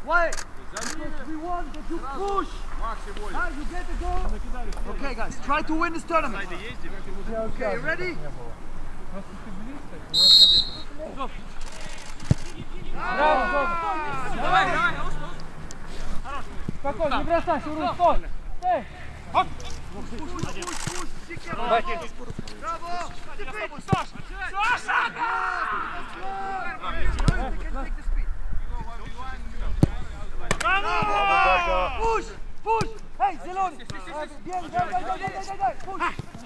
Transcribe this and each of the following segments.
Why? We want that you push. Now you get the goal. Okay, guys, try to win this tournament. Okay, ready? Давай. Спокойно, не бросайся, Урус, стой! Эй! Браво! Push! Push! Hey, зеленый! Дай! Push!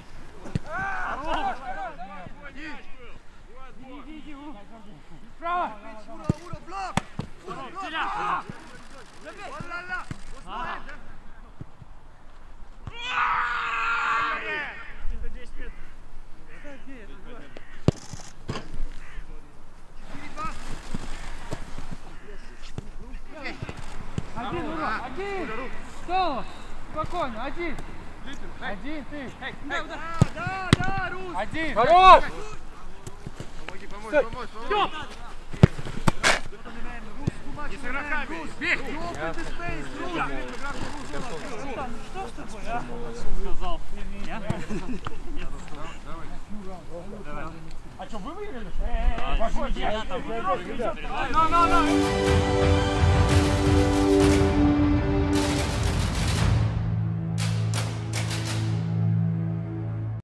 Иди, справа! Ура, блок! Один, Ура! Один! Соло! Спокойно, один! Один ты! Да, Рус! Один! Хорош! Помочь! Не с игроками! Бег! Что с тобой, а? Сказал. Давай. А что, вы выиграли? Я там.